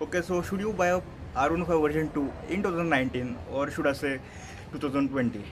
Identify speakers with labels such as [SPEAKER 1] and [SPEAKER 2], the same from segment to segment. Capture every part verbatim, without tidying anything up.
[SPEAKER 1] Okay, so should you buy a R one five version two in twenty nineteen or should I say twenty twenty?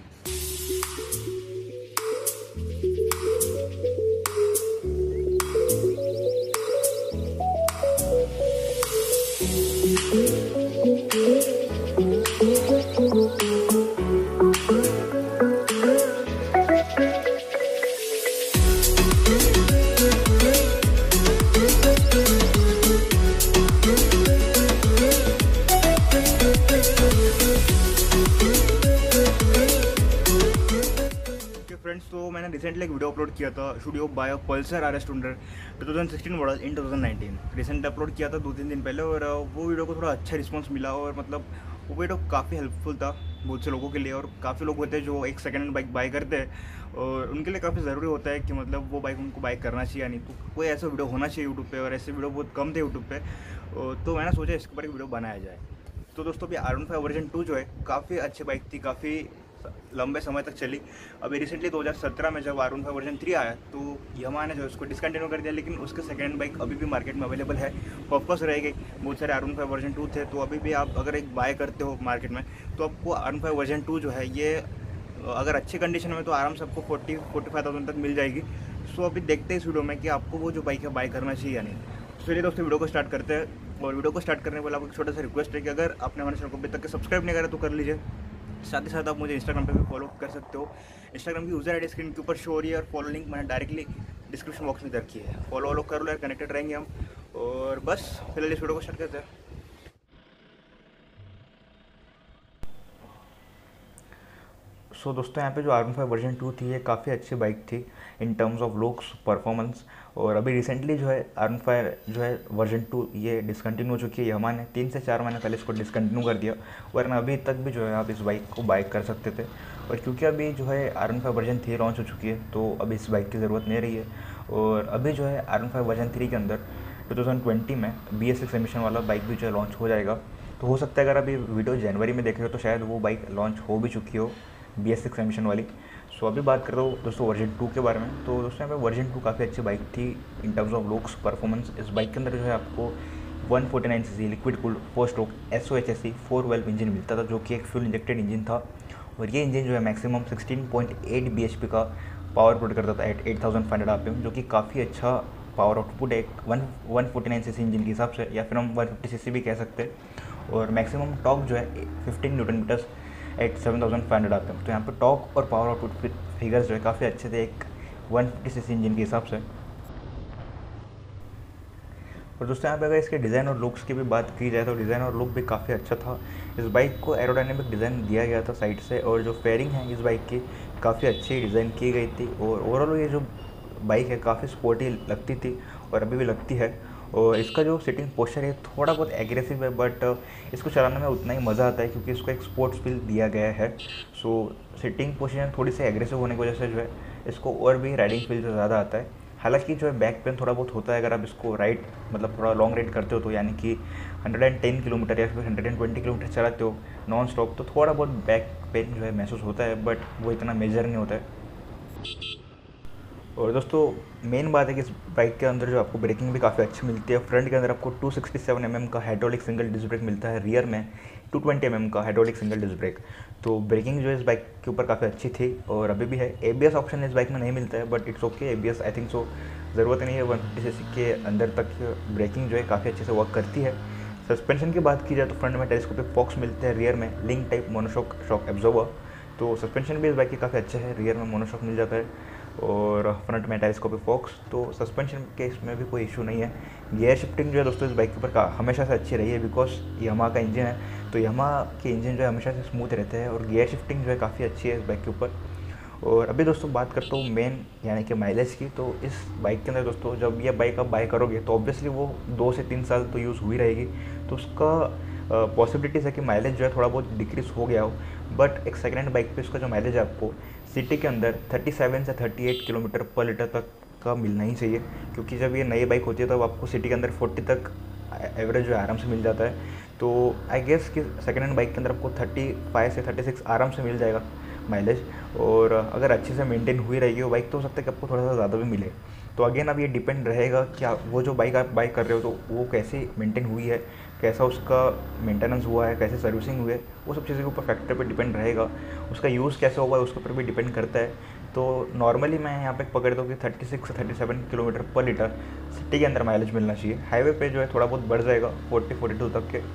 [SPEAKER 1] Friends, तो मैंने recently एक video upload किया था, should you buy a Pulsar R S two hundred two thousand sixteen model in twenty nineteen. Recent upload किया था दो तीन दिन पहले, और वो वीडियो को थोड़ा अच्छा रिस्पांस मिला, और मतलब वो वीडियो काफ़ी हेल्पफुल था बहुत से लोगों के लिए। और काफ़ी लोग होते हैं जो एक सेकेंड हैंड बाइक बाय करते हैं, और उनके लिए काफ़ी ज़रूरी होता है कि मतलब वो बाइक उनको बाय करना चाहिए या नहीं। तो कोई ऐसा वीडियो होना चाहिए यूट्यूब पे, और ऐसे वीडियो बहुत कम थे यूट्यूब पे, तो मैंने सोचा इसके ऊपर एक वीडियो बनाया जाए। तो दोस्तों, अभी R one five version two जो है काफ़ी अच्छी बाइक थी, काफ़ी लंबे समय तक चली। अभी रिसेंटली दो हज़ार सत्रह में जब R one five version three आया तो यामाहा ने जो उसको डिसकंटिन्यू कर दिया, लेकिन उसके सेकेंड बाइक अभी भी मार्केट में अवेलेबल है, ऑफकोर्स रहेगी। बहुत सारे R one five version two थे, तो अभी भी आप अगर एक बाय करते हो मार्केट में तो आपको R one five version two जो है ये अगर अच्छी कंडीशन में तो आराम से आपको फोर्टी फोर्टी फाइव थाउजेंड तक मिल जाएगी। सो अभी देखते हैं इस वीडियो में कि आपको वो जो बाइक है बाय करना चाहिए या नहीं। चलिए दोस्तों, वीडियो को स्टार्ट करते हैं। और वीडियो को स्टार्ट करने वाला आपको एक छोटा सा रिक्वेस्ट है कि अगर आपने हमारे चैनल को अभी तक सब्सक्राइब नहीं करा तो कर लीजिए। साथ ही साथ आप मुझे इंस्टाग्राम पे भी फॉलो कर सकते हो। इंस्टाग्राम की यूज़र आईडी स्क्रीन के ऊपर शो हो रही है, और फॉलो लिंक मैंने डायरेक्टली डिस्क्रिप्शन बॉक्स में रखी है। फॉलो वॉलो कर लो यार, कनेक्टेड रहेंगे हम। और बस फिलहाल इस वीडियो को स्टार्ट करते हैं। सो so, दोस्तों, यहाँ पे जो R one five version two थी ये काफ़ी अच्छी बाइक थी in terms of looks performance. और अभी रिसेंटली जो है आर वन फाइव जो है वर्जन टू ये डिसकंटिन्यू हो चुकी है। यामाहा ने तीन से चार महीने पहले इसको डिसकंटिन्यू कर दिया, वरना अभी तक भी जो है आप इस बाइक को बाइक कर सकते थे। और क्योंकि अभी जो है R one five version three launch हो चुकी है, तो अभी इस बाइक की ज़रूरत नहीं रही है। और अभी जो है R one five version three के अंदर टू थाउजेंड ट्वेंटी में बी एस सिक्स एमिशन वाला बाइक भी जो है लॉन्च हो जाएगा। तो हो सकता है अगर अभी वीडियो जनवरी में देख रहे हो तो शायद वो बाइक लॉन्च हो भी चुकी हो, बी एस सिक्स एमिशन वाली। सो अभी बात करता हूँ दोस्तों वर्जन टू के बारे में। तो दोस्तों यहाँ पे वर्जन टू काफ़ी अच्छी बाइक थी in terms of looks performance. इस बाइक के अंदर जो है आपको one forty nine C C liquid cooled four stroke S O H S C four valve engine मिलता था, जो कि एक फ्यूल इंजेक्टेड इंजन था। और ये इंजन जो है maximum sixteen point eight B H P का पावर प्रोड्यूस करता था at eight thousand five hundred R P M, जो कि काफ़ी अच्छा पावर आउटपुट है एक one one forty nine C C engine के हिसाब से, या फिर हम वन फिफ्टी सी सी भी कह सकते हैं। और मैक्सिमम टॉर्क जो है fifteen newton meters at seven thousand five hundred आते हैं। तो यहाँ पर टॉर्क और पावर आउटपुट फिगर्स जो है काफ़ी अच्छे थे एक वन फिफ्टी सीसी इंजन के हिसाब से। और दोस्तों यहाँ पे अगर इसके डिज़ाइन और लुक्स की भी बात की जाए तो डिज़ाइन और लुक भी काफ़ी अच्छा था। इस बाइक को एरोडायनेमिक डिज़ाइन दिया गया था साइड से, और जो फेयरिंग है इस बाइक की काफ़ी अच्छी डिज़ाइन की गई थी। और ओवरऑल ये जो बाइक है काफ़ी स्पोर्टी लगती थी और अभी भी लगती है। और इसका जो सिटिंग पोस्चर है थोड़ा बहुत एग्रेसिव है, बट इसको चलाने में उतना ही मज़ा आता है क्योंकि इसको एक स्पोर्ट्स फील दिया गया है। सो सिटिंग पोजीशन थोड़ी सी एग्रेसिव होने की वजह से जो है इसको और भी राइडिंग फील से ज़्यादा आता है। हालांकि जो है बैक पेन थोड़ा बहुत होता है अगर आप इसको राइड मतलब थोड़ा लॉन्ग राइड करते हो, तो यानी कि वन टेन किलोमीटर या फिर वन ट्वेंटी किलोमीटर चलाते हो नॉन स्टॉप, तो थोड़ा बहुत बैक पेन जो है महसूस होता है, बट वो इतना मेजर नहीं होता है। और दोस्तों मेन बात है कि इस बाइक के अंदर जो आपको ब्रेकिंग भी काफ़ी अच्छी मिलती है। फ्रंट के अंदर आपको two sixty seven M M का हाइड्रोलिक सिंगल डिस्क ब्रेक मिलता है, रियर में टू ट्वेंटी एम एम का हाइड्रोलिक सिंगल डिस्क ब्रेक। तो ब्रेकिंग जो है इस बाइक के ऊपर काफ़ी अच्छी थी और अभी भी है। ए बी एस ऑप्शन इस बाइक में नहीं मिलता है, but it's okay, A B S I think so ज़रूरत नहीं है। वन फिफ्टी सीसी के अंदर तक ब्रेकिंग जो है काफ़ी अच्छे से वर्क करती है। सस्पेंशन की बात की जाए तो फ्रंट में टेलीस्कोपिक फॉक्स मिलते हैं, रियर में link type monoshock shock absorber. तो सस्पेंशन भी इस बाइक के काफ़ी अच्छे हैं, रियर में मोनोशॉक मिल जाता है और फ्रंट में टेलीस्कोपिक फॉक्स। तो सस्पेंशन के इसमें भी कोई इशू नहीं है। गियर शिफ्टिंग जो है दोस्तों इस बाइक के ऊपर का हमेशा से अच्छी रही है, बिकॉज यामाहा का इंजन है, तो यामाहा के इंजन जो है हमेशा से स्मूथ रहते हैं और गियर शिफ्टिंग जो है काफ़ी अच्छी है इस बाइक के ऊपर। और अभी दोस्तों बात करता हूँ मेन यानी कि माइलेज की। तो इस बाइक के अंदर दोस्तों जब ये बाइक आप बाय करोगे तो ऑब्वियसली वो दो से तीन साल तो यूज़ हुई रहेगी, तो उसका पॉसिबिलिटीज़ है कि माइलेज जो है थोड़ा बहुत डिक्रीज़ हो गया हो। बट एक सेकेंड हैंड बाइक पे इसका जो माइलेज है आपको सिटी के अंदर सैंतीस से अड़तीस किलोमीटर पर लीटर तक का मिलना ही चाहिए, क्योंकि जब ये नई बाइक होती है तब तो आपको सिटी के अंदर चालीस तक एवरेज जो है आराम से मिल जाता है। तो आई गेस कि सेकेंड हैंड बाइक के अंदर आपको पैंतीस से छत्तीस आराम से मिल जाएगा माइलेज। और अगर अच्छे से मेंटेन हुई रहेगी वो बाइक तो हो सकता है कि आपको थोड़ा सा ज़्यादा भी मिले। तो अगेन अब ये डिपेंड रहेगा क्या वो जो बाइक आप बाई कर रहे हो तो वो कैसे मेंटेन हुई है, कैसा उसका मेंटेनेंस हुआ है, कैसे सर्विसिंग हुई है, वो सब चीज़ों के ऊपर फैक्टर पे डिपेंड रहेगा। उसका यूज़ कैसा हुआ है उसके ऊपर भी डिपेंड करता है। तो नॉर्मली मैं यहाँ पे पकड़ता हूँ कि थर्टी सिक्स से thirty seven kilometre per litre city के अंदर माइलेज मिलना चाहिए। हाईवे पे जो है थोड़ा बहुत बढ़ जाएगा फोर्टी फोर्टी टू तक के।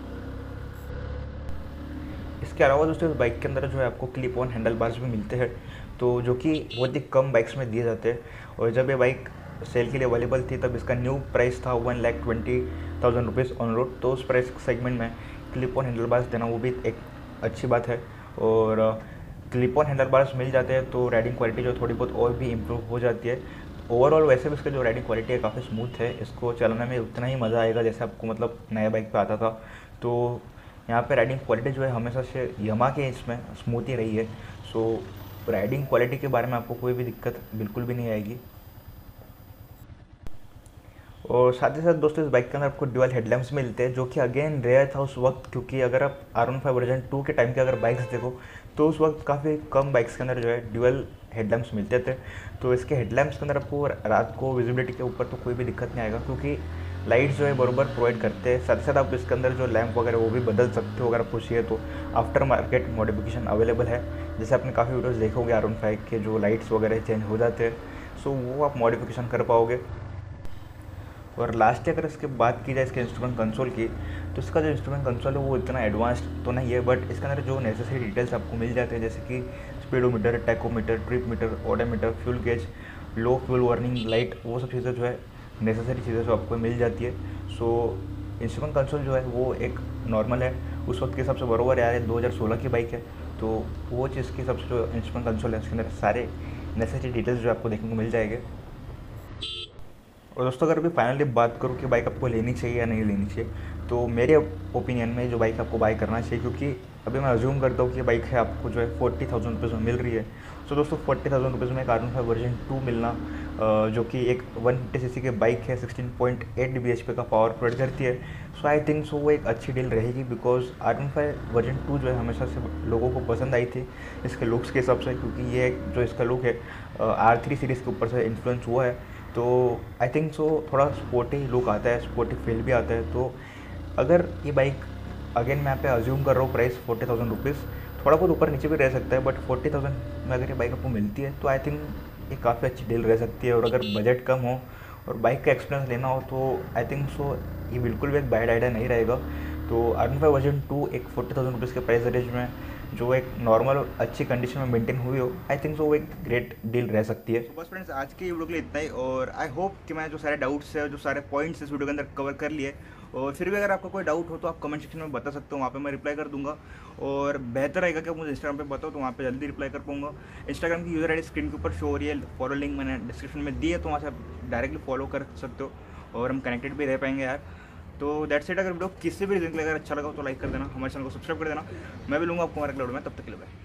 [SPEAKER 1] इसके अलावा दोस्तों इस बाइक के अंदर जो है आपको क्लिप ऑन हैंडल बार्स भी मिलते हैं, तो जो कि बहुत ही कम बाइक्स में दिए जाते हैं। और जब ये बाइक सेल के लिए अवेलेबल थी तब इसका न्यू प्राइस था one lakh twenty thousand rupees on road. तो उस प्राइस सेगमेंट में क्लिप ऑन हैंडल बार्स देना वो भी एक अच्छी बात है। और क्लिप ऑन हैंडल बार्स मिल जाते हैं तो राइडिंग क्वालिटी जो थोड़ी बहुत और भी इम्प्रूव हो जाती है। ओवरऑल वैसे भी इसका जो राइडिंग क्वालिटी है काफ़ी स्मूथ है, इसको चलाने में उतना ही मज़ा आएगा जैसे आपको मतलब नया बाइक पे आता था। तो यहाँ पे राइडिंग क्वालिटी जो है हमेशा से यमा के इसमें स्मूथ ही रही है। सो राइडिंग क्वालिटी के बारे में आपको कोई भी दिक्कत बिल्कुल भी नहीं आएगी। और साथ ही साथ दोस्तों इस बाइक के अंदर आपको ड्यूअल हेडलैम्प्स मिलते हैं, जो कि अगेन रेयर था उस वक्त, क्योंकि अगर आप R one five version two के टाइम के अगर बाइक्स देखो तो उस वक्त काफ़ी कम बाइक्स के अंदर जो है ड्यूअल हेडलैम्प्स मिलते थे। तो इसके हेडलैम्प्स के अंदर आपको रात को विजिबिलिटी के ऊपर तो कोई भी दिक्कत नहीं आएगा, क्योंकि लाइट्स जो है बरोबर प्रोवाइड करते हैं। साथ ही साथ आप इसके अंदर जो लैंप वगैरह वो भी बदल सकते हो अगर आपको चाहिए तो। आफ्टर मार्केट मॉडिफिकेशन अवेलेबल है, जैसे आपने काफ़ी वीडियोस देखे होंगे आर वन फाइव के जो लाइट्स वगैरह चेंज हो जाते हैं, सो वो आप मॉडिफिकेशन कर पाओगे। और लास्ट अगर इसके बात की जाए इसके इंस्ट्रूमेंट कंसोल की, तो इसका जो इंस्ट्रूमेंट कंसोल है वो इतना एडवांस्ड तो नहीं है, बट इसके अंदर जो नेसेसरी डिटेल्स आपको मिल जाते हैं जैसे कि speedometer, tachometer, trip meter, odometer, fuel gauge, low fuel warning light, वो सब चीज़ें जो है नेसेसरी चीज़ें जो आपको मिल जाती है। सो इंस्ट्रूमेंट कंसोल जो है वो एक नॉर्मल है, उस वक्त के हिसाब से बरोबर यार दो हज़ार सोलह की बाइक है, तो वो चीज़ के हिसाब से जो इंस्ट्रूमेंट कंसोल है उसके अंदर सारे नेसेसरी डिटेल्स जो आपको देखने को मिल जाएंगे। और दोस्तों अगर अभी फाइनली बात करूँ कि बाइक आपको लेनी चाहिए या नहीं लेनी चाहिए, तो मेरे ओपिनियन में जो बाइक आपको बाई करना चाहिए, क्योंकि अभी मैं अज्यूम करता हूँ कि बाइक है आपको जो है फोर्टी थाउजेंड रुपीज़ में मिल रही है। सो दोस्तों फोर्टी थाउजेंड रुपीज़ में एक R one five version two मिलना, जो कि एक वन फिफ्टी सीसी के बाइक है, sixteen point eight B H P का पावर प्रोवाइड करती है। सो आई थिंक सो वो एक अच्छी डील रहेगी, because R one five version two जो है हमेशा से लोगों को पसंद आई थी इसके लुक्स के हिसाब से, क्योंकि ये जो इसका लुक है आर थ्री सीरीज़ के ऊपर से इन्फ्लुएंस हुआ है। तो आई थिंक सो थोड़ा स्पोर्टी लुक आता है, स्पोर्टी फील भी आता है। तो अगर ये बाइक अगेन मैं यहाँ पे अज्यूम कर रहा हूँ प्राइस फोर्टी थाउजेंड रुपीज़, थोड़ा बहुत ऊपर नीचे भी रह सकता है, बट फोर्टी थाउजेंड में अगर ये बाइक आपको मिलती है तो आई थिंक ये काफ़ी अच्छी डील रह सकती है। और अगर बजट कम हो और बाइक का एक्सपीरियंस लेना हो तो आई थिंक सो ये बिल्कुल भी एक बैड आइडिया नहीं रहेगा। तो R one five version two एक फोर्टी थाउजेंड रुपीज़ के प्राइस रेंज में जो एक नॉर्मल अच्छी कंडीशन में मेंटेन हुई हो, आई थिंक सो वो एक ग्रेट डील रह सकती है। तो बस फ्रेंड्स आज के वीडियो के लिए इतना ही, और आई होप कि मैं जो सारे डाउट्स है, जो सारे पॉइंट्स इस वीडियो के अंदर कवर कर लिए। और फिर भी अगर आपका कोई डाउट हो तो आप कमेंट सेक्शन में बता सकते हो, वहाँ पे मैं रिप्लाई कर दूंगा। और बेहतर रहेगा कि आप मुझे इंस्टाग्राम पे बताओ तो वहाँ पे जल्दी रिप्लाई कर पाऊंगा। इंस्टाग्राम की यूज़र आई डी स्क्रीन के ऊपर शो हो रही है, फॉलो लिंक मैंने डिस्क्रिप्शन में दी है, तो वहाँ से आप डायरेक्टली फॉलो कर सकते हो और हम कनेक्टेड भी रह पाएंगे यार। तो दैट्स इट। अगर वीडियो किसी भी रीजन के लिए अगर अच्छा लगा तो लाइक कर देना, हमारे चैनल को सब्सक्राइब कर देना। मैं भी लूँगा आपको हमारे क्लाउड में, तब तक के लिए बाय।